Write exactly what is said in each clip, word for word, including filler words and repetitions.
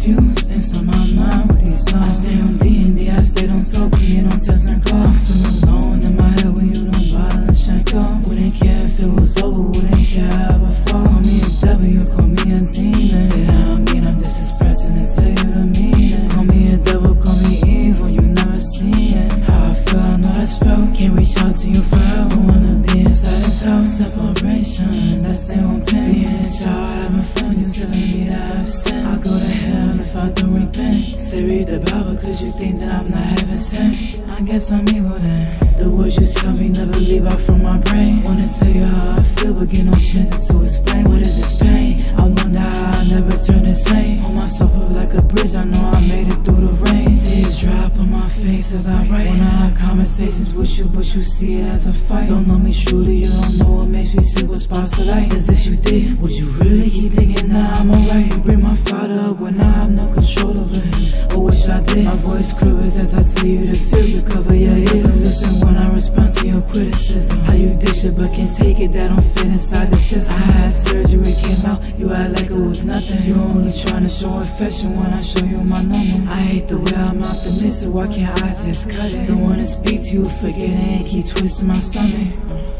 Confused inside my mind with these songs. I stay on D and D, I stay on talk to me, don't text and call. I feel alone in my head when you don't bother and check up. Wouldn't care if it was over, wouldn't care how I fall. Call me a devil, you call me a demon. Say how I mean, I'm just expressing and say you the meaning. Call me a devil, call me evil, you never seen it. How I feel, I know that's felt. Can't reach out to you for help. Don't wanna be inside this house. Separation, that's their own pain. Being a child, having fun, you telling me that I've sinned. I'll go to hell if I don't repent. Say read the Bible cause you think that I'm not heaven sent. I guess I'm evil then. The words you tell me never leave out from my brain. Wanna tell you how I feel but get no chance to explain. What is this pain? I wonder how I never turn the same. Hold myself up like a bridge, I know I made it through the rain. Tears drop on my face as I write. Wanna have conversations with you but you see it as a fight. Don't know me truly, you don't know what makes me see what's possible. As if you did, would you really keep thinking that I'm alright? You bring my father up when I have no control over him. I wish I did. My voice quivers as I tell you to feel to cover your ears. Listen when I respond to your criticism. How you dish it but can't take it, that don't fit inside the system. I had surgery, came out, you act like it was nothing. You only trying to show affection when I show you my number. I hate the way I'm optimistic, why can't I just cut it? Don't wanna speak to you, forget it and keep twisting my stomach.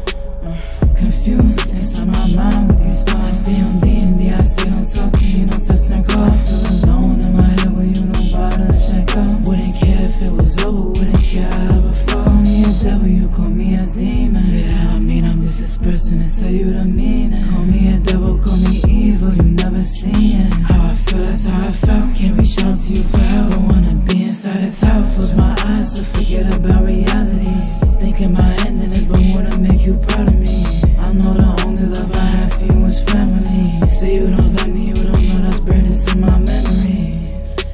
Confused inside my mind with these thoughts. I stay on D and D, I stay don't talk to me, don't text and call. I feel alone in my head when you don't bother to check up. Wouldn't care if it was over, wouldn't care how I ever fall. Call me a devil, you call me a demon. Say that I mean, I'm just expressing and say you the meaning. Call me a devil, call me evil, you never seen it. How I feel, that's how I felt. Can't reach out to you for help. Don't wanna be inside this house. Close my eyes to forget about reality. Thinking about ending it, but wanna make you proud of me. I know the only love I have for you is family. Say you don't like me, you don't know that's burned into my memories.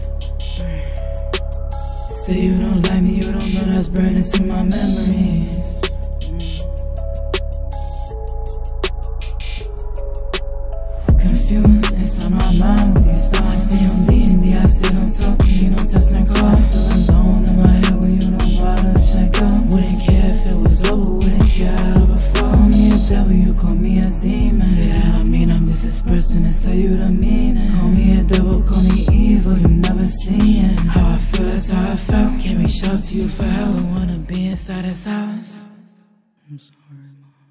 Say you don't like me, you don't know that's burned into my memories. Confused inside my mind with these thoughts. I stay on D and D, I stay don't talk to me, don't text and call. I feel alone in my head when you don't bother to check up. Wouldn't care if it was over, wouldn't care how I ever fall. Call me a devil, you call me a demon. Say that I mean, I'm just expressing and say you the meaning. Call me a devil, call me evil, you never seen it. How I feel, that's how I felt. Can't reach out to you for help. Don't wanna be inside this house. I'm sorry, Mom.